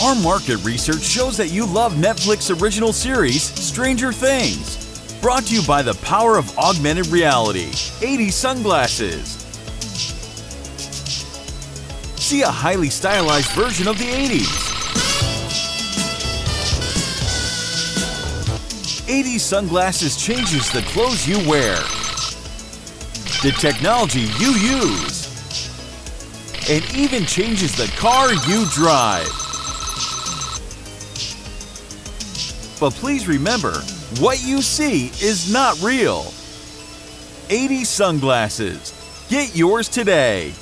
Our market research shows that you love Netflix original series, Stranger Things. Brought to you by the power of augmented reality, 80's sunglasses. See a highly stylized version of the 80's. 80's sunglasses changes the clothes you wear, the technology you use, and even changes the car you drive. But please remember, what you see is not real. 80's sunglasses. Get yours today.